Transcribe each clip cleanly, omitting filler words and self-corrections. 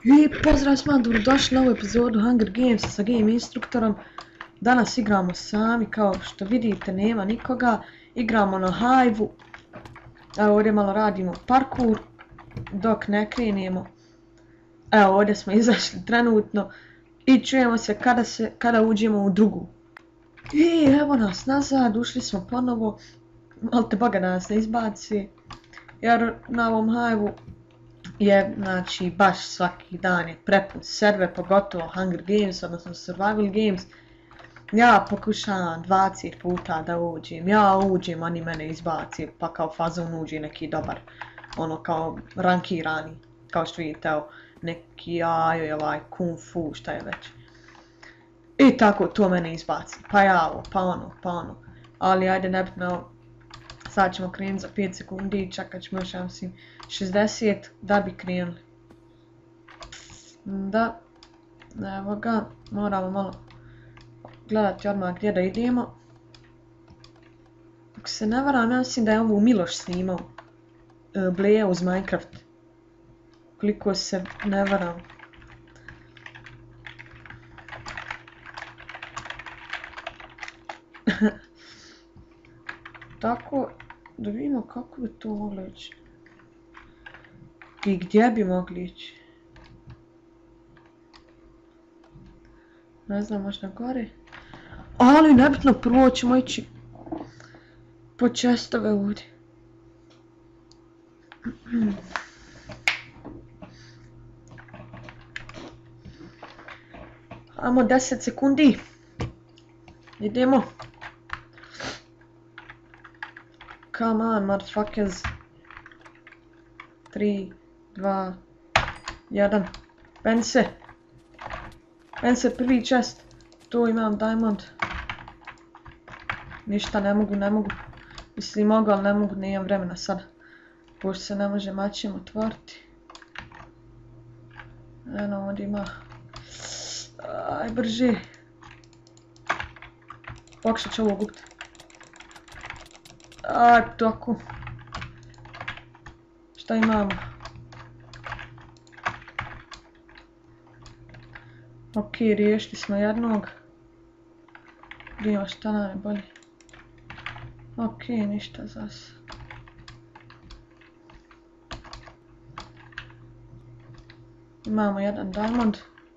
I pozdrav svima, dobrodošli na ovu epizodu Hunger Gamesa sa Game Instruktorom. Danas igramo sami, kao što vidite nema nikoga. Igramo na Hive-u. Evo ovdje malo radimo parkour dok ne krenemo. Evo ovdje smo izašli trenutno i čujemo se kada uđemo u drugu. I evo nas nazad, ušli smo ponovo. Malo te boga da nas ne izbaci. Jer na ovom Hive-u je, znači, baš svaki dan je prepun server, pogotovo Hunger Games, odnosno Survival Games. Ja pokušavam 20 puta da uđem, ja uđem, oni mene izbaci, pa kao fazon uđe neki dobar, ono kao rankirani, kao što vidite, evo, neki ajoj, ovaj, kung fu, šta je već. I tako to mene izbaci, pa ja ovo, pa ono, ali ajde nebitno. Sad ćemo krenuti za 5 sekundi i čekat ćemo još, ja mislim, 60 da bi krenuli. Da, evo ga, moramo malo gledati odmah gdje da idemo. Ako se ne varam, ja mislim da je ovo Miloš snimao Bleja uz Minecraft. Koliko se ne varam. Tako, da vidimo kako bi to moglo ići. I gdje bi mogli ići. Ne znam, možda gore. Ali nebitno, prvo ćemo ići po chestove ovdje. Ajmo 10 sekundi. Idemo. Come on, motherfuckers. 3, 2, 1. Pen se, prvi chest. Tu imam diamond. Ništa, ne mogu. Mislim mogu, ali ne mogu, nemam vremena sada. Pošto se ne može mačem otvoriti. Eno, ovdje ima. Aj, brže. Pokušat ću ovo gubiti. Aj, tako. Šta imamo? Ok, riješili smo jednog. Vidimo šta nam je bolje. Ok, ništa zas. Imamo jedan diamond.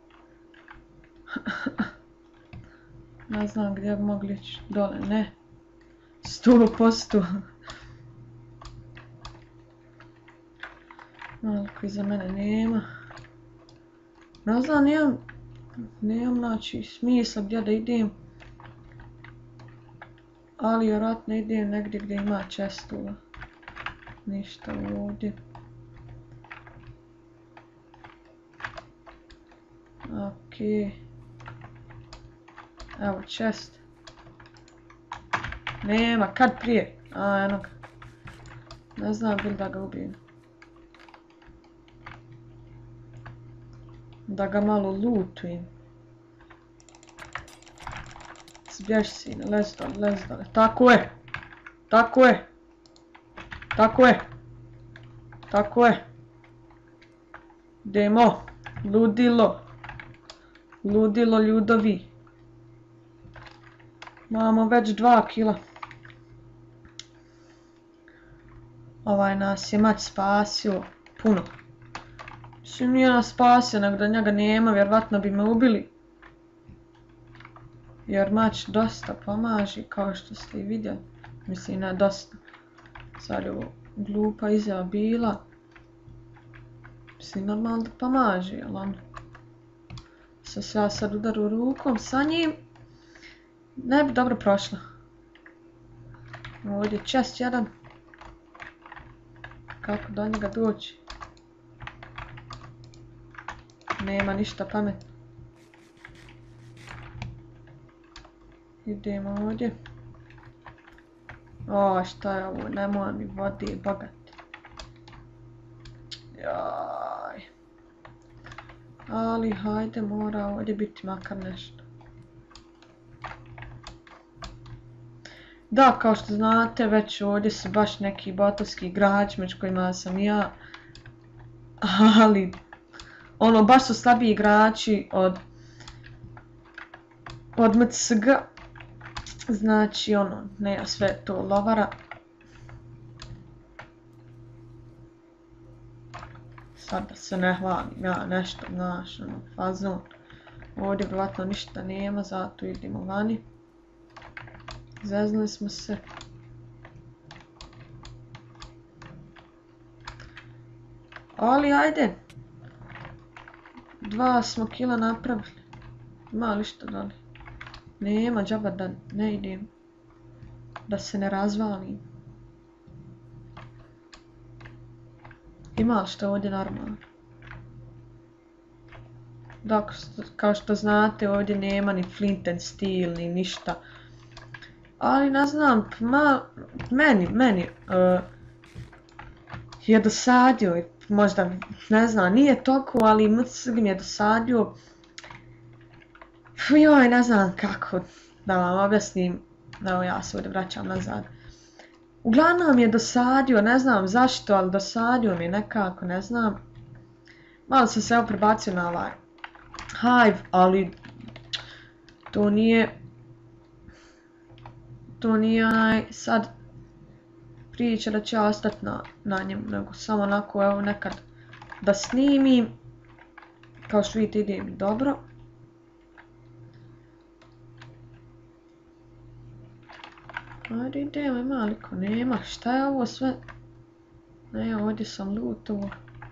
Ne znam gdje bi mogli ići. Dole, ne. 100%. Malo koji za mene nema. Ne znam, nemam znači smisla gdje da idem. Ali vjerojatno idem negdje gdje ima chestova. Ništa ovdje. Ok. Evo chest. Nema, kad prije? A, eno ga. Ne znam bil da ga ubijem. Da ga malo lootujem. Zbježi sine, lez dole. Tako je. Idemo. Ludilo ljudovi. Imamo već 2 kila. Ovaj nas je mač spasio puno. Mislim, nije nas spasio, nego da njega nema, vjerovatno bi me ubili. Jer mač dosta pomaži, kao što ste i vidjeli. Mislim, ne dosta. Sad je ovo glupa izjava bila. Mislim, normalno da pomaži, ali ono. Se ja sad udaru rukom sa njim. Ne bi dobro prošla. Ovdje je chest jedan. Kako do njega doći? Nema ništa pametno. Idemo ovdje. O, šta je ovo? Nema ni vode, bogati. Jaj. Ali hajde, mora ovdje biti makar nešto. Da, kao što znate, već ovdje su baš neki botovski igrači među kojima sam ja. Ali ono, baš su slabiji igrači od MCG. Znači, ono, nema sve to lovara. Sad da se ne hvalim, ja nešto, znaš, ono, fazon. Ovdje vjerovatno ništa nema, zato idemo vani. Zeznuli smo se. Ali ajde. 2 smo kila napravili. Ima li što doli? Nema, džaba da ne idem. Da se ne razvalim. Ima li što ovdje normalno? Da, kao što znate, ovdje nema ni flint and steel, ni ništa. Ali ne znam, meni je dosadio, možda, ne znam, nije toliko, ali MCG mi je dosadio. Joj, ne znam kako da vam objasnim, evo ja se ovdje vraćam nazad. Uglavnom mi je dosadio, ne znam zašto, ali dosadio mi je nekako, ne znam. Malo sam se evo prebacio na ovaj Hive, ali to nije onaj sad priča da će ja ostati na njemu, nego samo onako evo nekad da snimim. Kao što vidite ide mi dobro. Ajde idemo, ima liko, nema, šta je ovo sve? Ne, ovdje sam lootovo.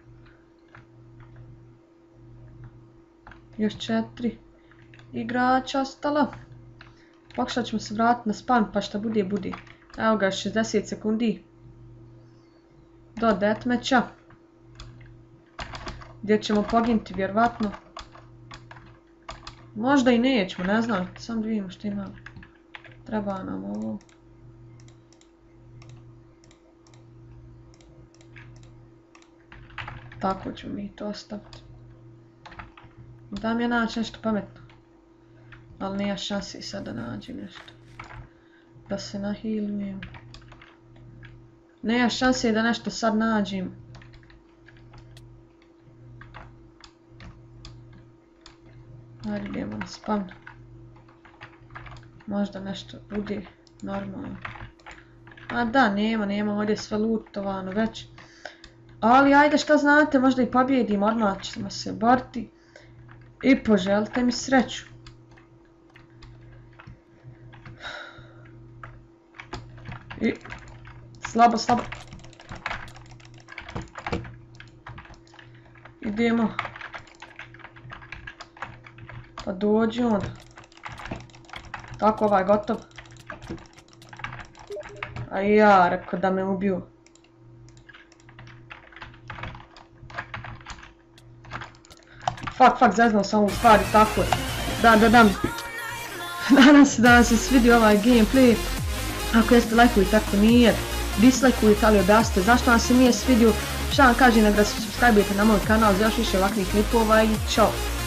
Još 4 igrača ostalo. Pokušat ćemo se vratiti na spawn pa šta bude bude. Evo ga 60 sekundi. Do deathmatcha. Gdje ćemo poginuti vjerovatno. Možda i nećemo, ne znam. Samo da vidimo što imamo. Treba nam ovo. Tako ćemo mi to ostaviti. Da mi je naći nešto pametno. Ali nema šanse sad da nađem nešto. Da se nahilujem. Nema šanse da nešto sad nađem. Ajde idemo na spawn. Možda nešto bude normalno. A da, nema ovdje sve lootovano već. Ali ajde šta znate, možda i pobjedimo, odmah ćemo se boriti. I poželite mi sreću. I slabo. Idemo. Pa dođi onda. Tako, ovaj gotov. A ja rekao da me ubiju. Fuck, zeznao sam ovu stvar i tako. Da. Nadam se da vam se svidio ovaj gameplay. Ako jeste, lajkujte, ako nije, dislajkujte, ali objasnite zašto vam se nije svidio. Šta vam kažem, da se subscribe-ujete na moj kanal za još više ovakvih klipova i čao.